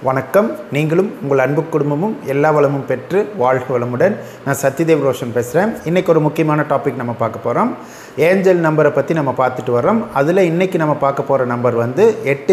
வணக்கம். நீங்களும் உங்கள் அன்பு குடும்பமும் எல்லா வளமும் பெற்று வாழ்க வளமுடன். நான் சத்யதேவ் ரோஷன் பேசுகிறேன். இன்றைக்கி ஒரு முக்கியமான டாபிக் நம்ம பார்க்க போகிறோம். ஏஞ்சல் நம்பரை பற்றி நம்ம பார்த்துட்டு வரோம். அதில் இன்றைக்கி நம்ம பார்க்க போகிற நம்பர் வந்து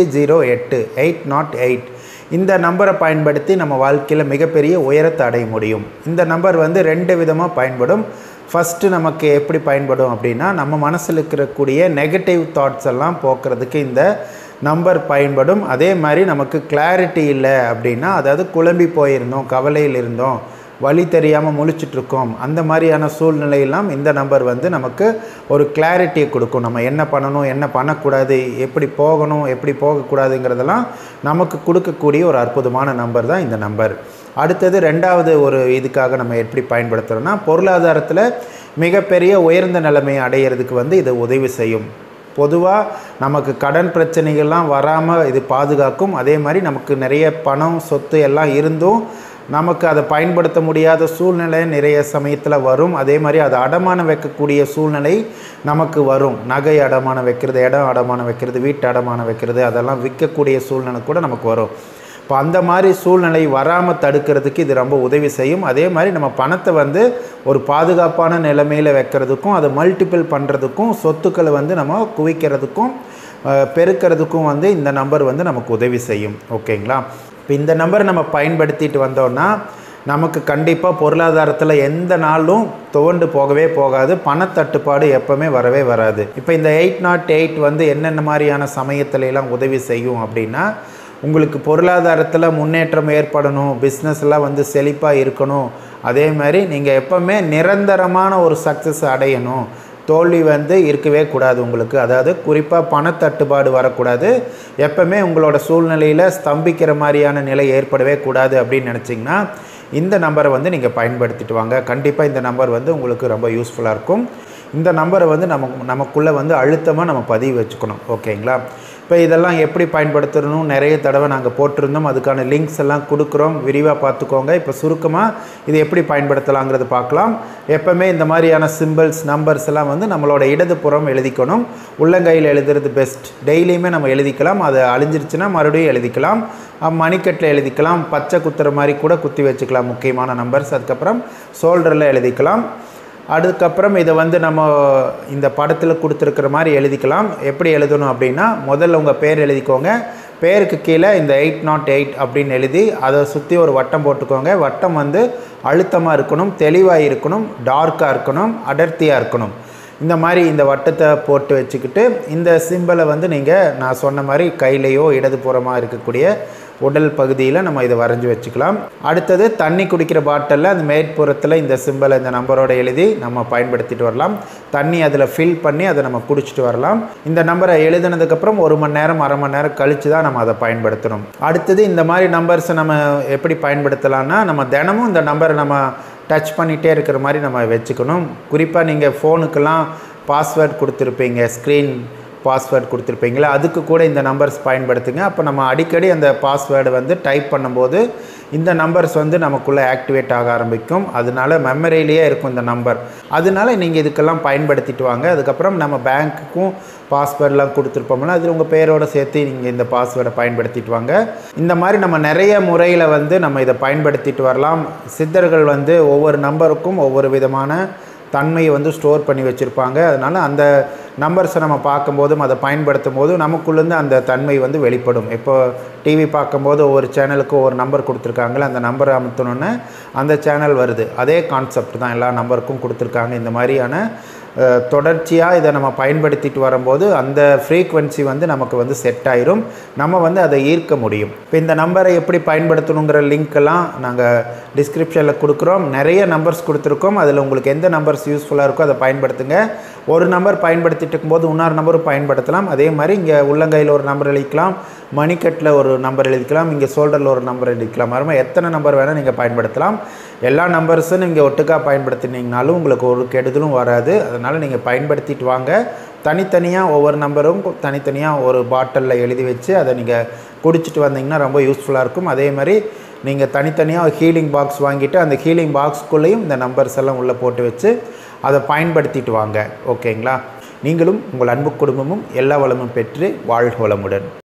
808 808. இந்த நம்பரை பயன்படுத்தி நம்ம வாழ்க்கையில் மிகப்பெரிய உயரத்தை அடைய முடியும். இந்த நம்பர் வந்து 2 விதமாக பயன்படும். ஃபஸ்ட்டு நமக்கு எப்படி பயன்படும் அப்படின்னா, நம்ம மனசில் இருக்கக்கூடிய நெகட்டிவ் தாட்ஸ் எல்லாம் போக்குறதுக்கு இந்த நம்பர் பயன்படும். அதே மாதிரி நமக்கு கிளாரிட்டி இல்லை அப்படின்னா, அதாவது குழம்பி போயிருந்தோம், கவலையில் இருந்தோம், வழி தெரியாமல் முழிச்சிட்ருக்கோம், அந்த மாதிரியான சூழ்நிலையெல்லாம் இந்த நம்பர் வந்து நமக்கு ஒரு கிளாரிட்டியை கொடுக்கும். நம்ம என்ன பண்ணணும், என்ன பண்ணக்கூடாது, எப்படி போகணும், எப்படி போகக்கூடாதுங்கிறதெல்லாம் நமக்கு கொடுக்கக்கூடிய ஒரு அற்புதமான நம்பர் தான் இந்த நம்பர். அடுத்தது 2வது ஒரு இதுக்காக நம்ம எப்படி பயன்படுத்துகிறோன்னா, பொருளாதாரத்தில் மிகப்பெரிய உயர்ந்த நிலைமையை அடையிறதுக்கு வந்து இது உதவி செய்யும். பொதுவாக நமக்கு கடன் பிரச்சனைகள்லாம் வராமல் இது பாதுகாக்கும். அதே மாதிரி நமக்கு நிறைய பணம் சொத்து எல்லாம் இருந்தும் நமக்கு அதை பயன்படுத்த முடியாத சூழ்நிலை நிறைய சமயத்தில் வரும். அதே மாதிரி அதை அடமானம் வைக்கக்கூடிய சூழ்நிலை நமக்கு வரும். நகை அடமானம் வைக்கிறது, இடம் அடமானம் வைக்கிறது, வீட்டு அடமானம் வைக்கிறது, அதெல்லாம் விற்கக்கூடிய சூழ்நிலை கூட நமக்கு வரும். இப்போ அந்த மாதிரி சூழ்நிலை வராமல் தடுக்கிறதுக்கு இது ரொம்ப உதவி செய்யும். அதே மாதிரி நம்ம பணத்தை வந்து ஒரு பாதுகாப்பான நிலைமையில் வைக்கிறதுக்கும், அதை மல்டிபிள் பண்ணுறதுக்கும், சொத்துக்களை வந்து நம்ம குவிக்கிறதுக்கும் பெருக்கிறதுக்கும் வந்து இந்த நம்பர் வந்து நமக்கு உதவி செய்யும். ஓகேங்களா? இப்போ இந்த நம்பரை நம்ம பயன்படுத்திட்டு வந்தோம்னா நமக்கு கண்டிப்பாக பொருளாதாரத்தில் எந்த நாளும் துவண்டு போகவே போகாது. பணத்தட்டுப்பாடு எப்போவுமே வரவே வராது. இப்போ இந்த 808 வந்து என்னென்ன மாதிரியான சமயத்துலலாம் உதவி செய்யும் அப்படின்னா, உங்களுக்கு பொருளாதாரத்தில் முன்னேற்றம் ஏற்படணும், பிஸ்னஸ்லாம் வந்து செழிப்பாக இருக்கணும், அதே மாதிரி நீங்கள் எப்போவுமே நிரந்தரமான ஒரு சக்ஸஸ் அடையணும், தோல்வி வந்து இருக்கவே கூடாது உங்களுக்கு. அதாவது குறிப்பாக பணத்தட்டுப்பாடு வரக்கூடாது, எப்போவுமே உங்களோட சூழ்நிலையில் ஸ்தம்பிக்கிற மாதிரியான நிலை ஏற்படவே கூடாது அப்படின்னு நினச்சிங்கன்னா இந்த நம்பரை வந்து நீங்கள் பயன்படுத்திட்டு வாங்க. கண்டிப்பாக இந்த நம்பர் வந்து உங்களுக்கு ரொம்ப யூஸ்ஃபுல்லாக இருக்கும். இந்த நம்பரை வந்து நமக்குள்ளே வந்து அழுத்தமாக நம்ம பதிவு வச்சுக்கணும். ஓகேங்களா? இப்போ இதெல்லாம் எப்படி பயன்படுத்தணும் நிறைய தடவை நாங்கள் போட்டிருந்தோம். அதுக்கான லிங்க்ஸ் எல்லாம் கொடுக்குறோம், விரிவாக பார்த்துக்கோங்க. இப்போ சுருக்கமாக இது எப்படி பயன்படுத்தலாங்கிறது பார்க்கலாம். எப்போவுமே இந்த மாதிரியான சிம்பிள்ஸ் நம்பர்ஸ் எல்லாம் வந்து நம்மளோட இடதுபுறம் எழுதிக்கணும். உள்ளங்கையில் எழுதுறது பெஸ்ட். டெய்லியுமே நம்ம எழுதிக்கலாம். அது அழிஞ்சிருச்சுன்னா மறுபடியும் எழுதிக்கலாம். மணிக்கட்டில் எழுதிக்கலாம், பச்சை குத்துற மாதிரி கூட குத்தி வச்சுக்கலாம் முக்கியமான நம்பர்ஸ். அதுக்கப்புறம் ஷோல்டரில் எழுதிக்கலாம். அதுக்கப்புறம் இதை வந்து நம்ம இந்த படத்தில் கொடுத்துருக்கிற மாதிரி எழுதிக்கலாம். எப்படி எழுதணும் அப்படின்னா, முதல்ல உங்கள் பேர் எழுதிக்கோங்க. பேருக்கு கீழே இந்த 808 அப்படின்னு எழுதி அதை சுற்றி ஒரு வட்டம் போட்டுக்கோங்க. வட்டம் வந்து அழுத்தமாக இருக்கணும், தெளிவாக இருக்கணும், டார்க்காக இருக்கணும், அடர்த்தியாக இருக்கணும். இந்த மாதிரி இந்த வட்டத்தை போட்டு வச்சுக்கிட்டு இந்த சிம்பிளை வந்து நீங்கள் நான் சொன்ன மாதிரி கையிலையோ இடதுபுறமாக இருக்கக்கூடிய உடல் பகுதியில் நம்ம இதை வரைஞ்சி வச்சுக்கலாம். அடுத்தது தண்ணி குடிக்கிற பாட்டிலில் அந்த மேற்புறத்தில் இந்த சிம்பிளை இந்த நம்பரோடு எழுதி நம்ம பயன்படுத்திட்டு வரலாம். தண்ணி அதில் ஃபில் பண்ணி அதை நம்ம குடிச்சிட்டு வரலாம். இந்த நம்பரை எழுதினதுக்கப்புறம் 1 மணி நேரம் 1/2 மணி நேரம் கழித்து தான் நம்ம அதை பயன்படுத்தணும். அடுத்தது இந்த மாதிரி நம்பர்ஸை நம்ம எப்படி பயன்படுத்தலாம்னா, நம்ம தினமும் இந்த நம்பரை நம்ம டச் பண்ணிகிட்டே இருக்கிற மாதிரி நம்ம வச்சுக்கணும். குறிப்பாக நீங்கள் ஃபோனுக்கெல்லாம் பாஸ்வேர்ட் கொடுத்துருப்பீங்க, ஸ்க்ரீன் பாஸ்வேர்டு கொடுத்துருப்பீங்களா, அதுக்கு கூட இந்த நம்பர்ஸ் பயன்படுத்துங்க. அப்போ நம்ம அடிக்கடி அந்த பாஸ்வேர்டு வந்து டைப் பண்ணும்போது இந்த நம்பர்ஸ் வந்து நமக்குள்ளே ஆக்டிவேட் ஆக ஆரம்பிக்கும். அதனால மெமரியிலேயே இருக்கும் இந்த நம்பர். அதனால நீங்கள் இதுக்கெல்லாம் பயன்படுத்திட்டு வாங்க. அதுக்கப்புறம் நம்ம பேங்க்குக்கும் பாஸ்வேர்டெலாம் கொடுத்துருப்போம்னா அதில் உங்கள் பேரோடு சேர்த்து நீங்கள் இந்த பாஸ்வேர்டை பயன்படுத்திட்டு வாங்க. இந்த மாதிரி நம்ம நிறைய முறையில் வந்து நம்ம இதை பயன்படுத்திட்டு வரலாம். சித்தர்கள் வந்து ஒவ்வொரு நம்பருக்கும் ஒவ்வொரு விதமான தன்மையை வந்து ஸ்டோர் பண்ணி வச்சுருப்பாங்க. அதனால் அந்த நம்பர்ஸை நம்ம பார்க்கும்போதும் அதை பயன்படுத்தும் போது நமக்குள்ளேருந்து அந்த தன்மை வந்து வெளிப்படும். இப்போ டிவி பார்க்கும்போது ஒவ்வொரு சேனலுக்கும் ஒவ்வொரு நம்பர் கொடுத்துருக்காங்களே, அந்த நம்பரை அமுத்தணுன்னு அந்த சேனல் வருது. அதே கான்செப்ட் தான் எல்லா நம்பருக்கும் கொடுத்துருக்காங்க. இந்த மாதிரியான தொடர்ச்சியாக இதை நம்ம பயன்படுத்திட்டு வரும்போது அந்த ஃப்ரீக்வன்சி வந்து நமக்கு வந்து செட் ஆயிரும். நம்ம வந்து அதை ஈர்க்க முடியும். இப்போ இந்த நம்பரை எப்படி பயன்படுத்தணுங்கிற லிங்க்கெல்லாம் நாங்கள் டிஸ்கிரிப்ஷனில் கொடுக்குறோம். நிறைய நம்பர்ஸ் கொடுத்துருக்கோம். அதில் உங்களுக்கு எந்த நம்பர்ஸ் யூஸ்ஃபுல்லாக இருக்கோ அதை பயன்படுத்துங்க. ஒரு நம்பர் பயன்படுத்திட்டு இருக்கும்போது இன்னொரு நம்பரும் பயன்படுத்தலாம். அதே மாதிரி இங்கே உள்ளங்கையில் ஒரு நம்பர் எழுதிக்கலாம், மணிக்கட்டில் ஒரு நம்பர் எழுதிக்கலாம், இங்கே ஷோல்டரில் ஒரு நம்பர் எழுதிக்கலாம். மறுபடியும் எத்தனை நம்பர் வேணால் நீங்கள் பயன்படுத்தலாம். எல்லா நம்பர்ஸும் நீங்கள் ஒட்டுக்காக பயன்படுத்தினீங்கனாலும் உங்களுக்கு ஒரு கெடுதலும் வராது. அதனால் நீங்கள் பயன்படுத்திட்டு வாங்க. தனித்தனியாக ஒவ்வொரு நம்பரும் தனித்தனியாக ஒரு பாட்டிலில் எழுதி வச்சு அதை நீங்கள் குடிச்சிட்டு வந்தீங்கன்னா ரொம்ப யூஸ்ஃபுல்லாக இருக்கும். அதே மாதிரி நீங்கள் தனித்தனியாக ஹீலிங் பாக்ஸ் வாங்கிட்டு அந்த ஹீலிங் பாக்ஸ்க்குள்ளேயும் இந்த நம்பர்ஸ் எல்லாம் உள்ளே போட்டு வச்சு அதை பயன்படுத்திட்டு வாங்க. ஓகேங்களா? நீங்களும் உங்கள் அன்பு குடும்பமும் எல்லா வளமும் பெற்று வாழ்க வளமுடன்.